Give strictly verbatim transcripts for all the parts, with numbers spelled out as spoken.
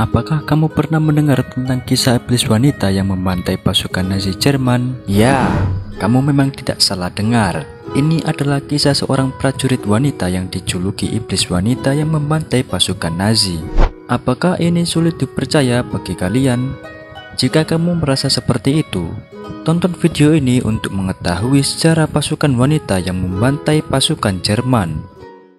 Apakah kamu pernah mendengar tentang kisah iblis wanita yang membantai pasukan Nazi Jerman? Ya, kamu memang tidak salah dengar. Ini adalah kisah seorang prajurit wanita yang dijuluki iblis wanita yang membantai pasukan Nazi. Apakah ini sulit dipercaya bagi kalian? Jika kamu merasa seperti itu, tonton video ini untuk mengetahui sejarah pasukan wanita yang membantai pasukan Jerman.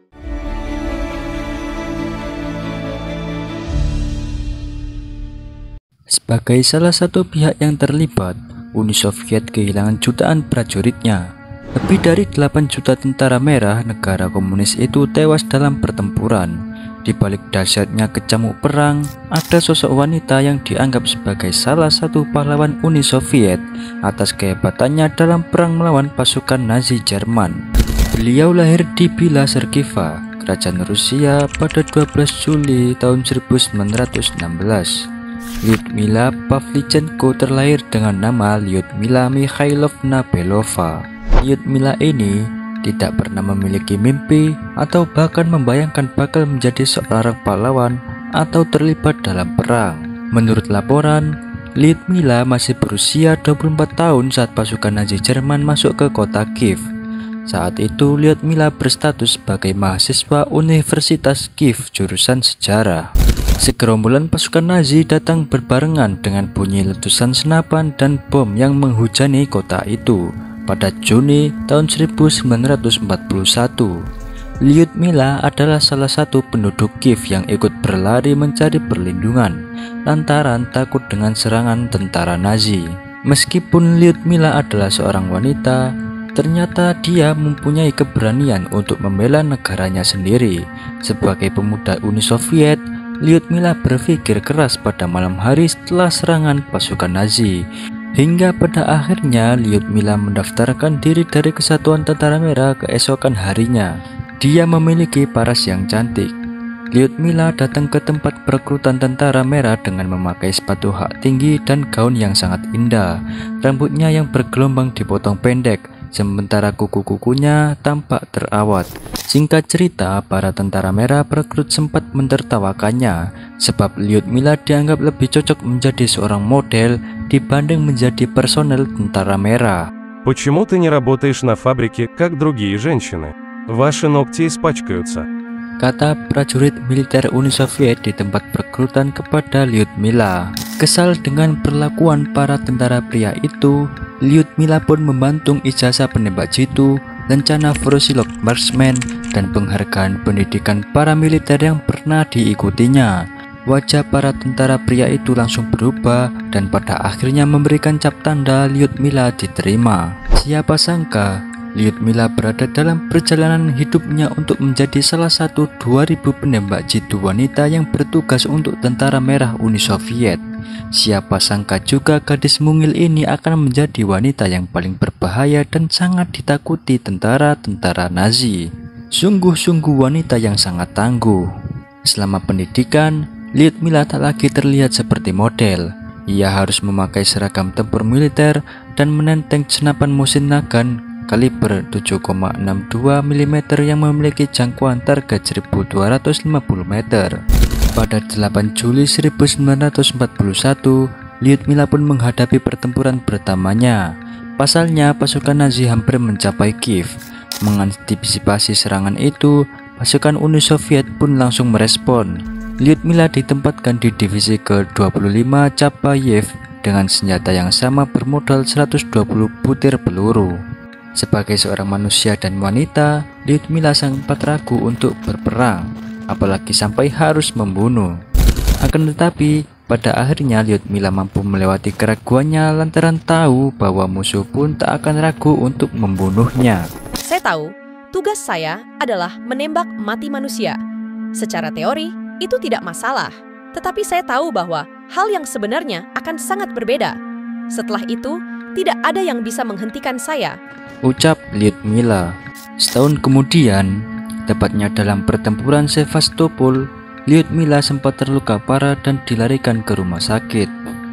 Sebagai salah satu pihak yang terlibat, Uni Soviet kehilangan jutaan prajuritnya. Lebih dari delapan juta tentara merah negara komunis itu tewas dalam pertempuran. Di balik dahsyatnya kecamuk perang, ada sosok wanita yang dianggap sebagai salah satu pahlawan Uni Soviet atas kehebatannya dalam perang melawan pasukan Nazi Jerman. Beliau lahir di Bila Sergiva, Kerajaan Rusia pada dua belas Juli tahun seribu sembilan ratus enam belas. Lyudmila Pavlichenko terlahir dengan nama Lyudmila Mikhailovna Belova. Lyudmila ini tidak pernah memiliki mimpi atau bahkan membayangkan bakal menjadi seorang pahlawan atau terlibat dalam perang. Menurut laporan, Lyudmila masih berusia dua puluh empat tahun saat pasukan Nazi Jerman masuk ke kota Kiev. Saat itu Lyudmila berstatus sebagai mahasiswa Universitas Kiev jurusan sejarah. Segerombolan pasukan Nazi datang berbarengan dengan bunyi letusan senapan dan bom yang menghujani kota itu pada Juni tahun seribu sembilan ratus empat puluh satu. Lyudmila adalah salah satu penduduk Kiev yang ikut berlari mencari perlindungan lantaran takut dengan serangan tentara Nazi. Meskipun Lyudmila adalah seorang wanita, ternyata dia mempunyai keberanian untuk membela negaranya sendiri. Sebagai pemuda Uni Soviet, Lyudmila berpikir keras pada malam hari setelah serangan pasukan Nazi. Hingga pada akhirnya Lyudmila mendaftarkan diri dari Kesatuan Tentara Merah keesokan harinya. Dia memiliki paras yang cantik. Lyudmila datang ke tempat perekrutan Tentara Merah dengan memakai sepatu hak tinggi dan gaun yang sangat indah. Rambutnya yang bergelombang dipotong pendek, sementara kuku-kukunya tampak terawat. Singkat cerita, para tentara merah perekrut sempat mentertawakannya sebab Lyudmila dianggap lebih cocok menjadi seorang model dibanding menjadi personel tentara merah. Почему ты не работаешь на фабрике, как другие женщины? Ваши ногти испачкаются. Kata prajurit militer Uni Soviet di tempat perekrutan kepada Lyudmila. Kesal dengan perlakuan para tentara pria itu, Lyudmila pun membantung ijazah penembak jitu, rencana Voroshilov Marksman, dan penghargaan pendidikan paramiliter yang pernah diikutinya. Wajah para tentara pria itu langsung berubah dan pada akhirnya memberikan cap tanda Lyudmila diterima. Siapa sangka Lyudmila berada dalam perjalanan hidupnya untuk menjadi salah satu dua ribu penembak jitu wanita yang bertugas untuk Tentara Merah Uni Soviet. Siapa sangka juga gadis mungil ini akan menjadi wanita yang paling berbahaya dan sangat ditakuti tentara-tentara Nazi. Sungguh-sungguh wanita yang sangat tangguh. Selama pendidikan, Lyudmila tak lagi terlihat seperti model. Ia harus memakai seragam tempur militer dan menenteng senapan Mosin Nagant kaliber tujuh koma enam dua milimeter yang memiliki jangkauan target seribu dua ratus lima puluh meter. Pada delapan Juli seribu sembilan ratus empat puluh satu, Lyudmila pun menghadapi pertempuran pertamanya. Pasalnya, pasukan Nazi hampir mencapai Kiev. Mengantisipasi serangan itu, pasukan Uni Soviet pun langsung merespon. Lyudmila ditempatkan di divisi ke dua puluh lima Chapayev dengan senjata yang sama bermodal seratus dua puluh butir peluru. Sebagai seorang manusia dan wanita, Lyudmila sempat ragu untuk berperang, apalagi sampai harus membunuh. Akan tetapi, pada akhirnya Lyudmila mampu melewati keraguannya lantaran tahu bahwa musuh pun tak akan ragu untuk membunuhnya. Saya tahu, tugas saya adalah menembak mati manusia. Secara teori, itu tidak masalah. Tetapi saya tahu bahwa hal yang sebenarnya akan sangat berbeda. Setelah itu, tidak ada yang bisa menghentikan saya, ucap Lyudmila. Setahun kemudian, tepatnya dalam pertempuran Sevastopol, Lyudmila sempat terluka parah dan dilarikan ke rumah sakit.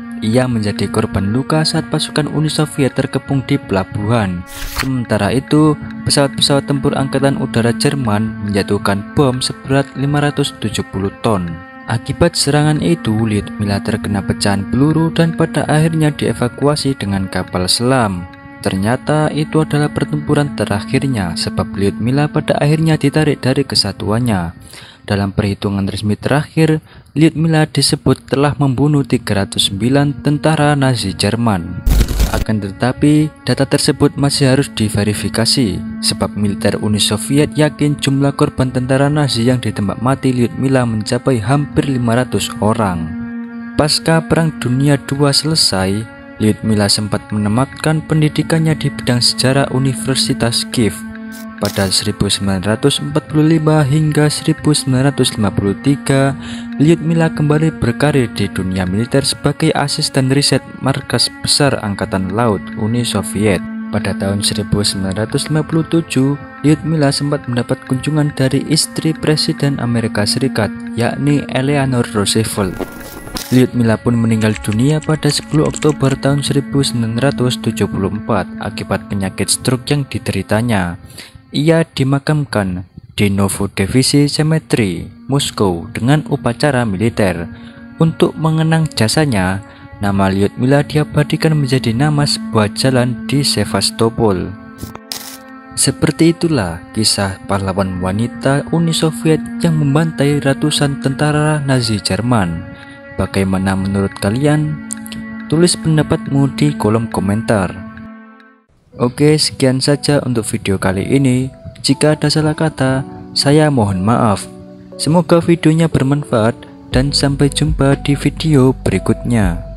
Ia menjadi korban luka saat pasukan Uni Soviet terkepung di pelabuhan. Sementara itu, pesawat-pesawat tempur Angkatan Udara Jerman menjatuhkan bom seberat lima ratus tujuh puluh ton. Akibat serangan itu, Lyudmila terkena pecahan peluru dan pada akhirnya dievakuasi dengan kapal selam. Ternyata itu adalah pertempuran terakhirnya, sebab Lyudmila pada akhirnya ditarik dari kesatuannya. Dalam perhitungan resmi terakhir, Lyudmila disebut telah membunuh tiga ratus sembilan tentara Nazi Jerman. Akan tetapi, data tersebut masih harus diverifikasi, sebab militer Uni Soviet yakin jumlah korban tentara Nazi yang ditembak mati Lyudmila mencapai hampir lima ratus orang. Pasca Perang Dunia kedua selesai, Lyudmila sempat menamatkan pendidikannya di bidang sejarah Universitas Kiev. Pada seribu sembilan ratus empat puluh lima hingga seribu sembilan ratus lima puluh tiga, Lyudmila kembali berkarir di dunia militer sebagai asisten riset Markas Besar Angkatan Laut Uni Soviet. Pada tahun seribu sembilan ratus lima puluh tujuh, Lyudmila sempat mendapat kunjungan dari istri Presiden Amerika Serikat, yakni Eleanor Roosevelt. Lyudmila pun meninggal dunia pada sepuluh Oktober tahun seribu sembilan ratus tujuh puluh empat akibat penyakit stroke yang dideritanya. Ia dimakamkan di Novodevichy Cemetery, Moskow dengan upacara militer. Untuk mengenang jasanya, nama Lyudmila diabadikan menjadi nama sebuah jalan di Sevastopol. Seperti itulah kisah pahlawan wanita Uni Soviet yang membantai ratusan tentara Nazi Jerman. Bagaimana menurut kalian? Tulis pendapatmu di kolom komentar. Oke, sekian saja untuk video kali ini. Jika ada salah kata, saya mohon maaf. Semoga videonya bermanfaat dan sampai jumpa di video berikutnya.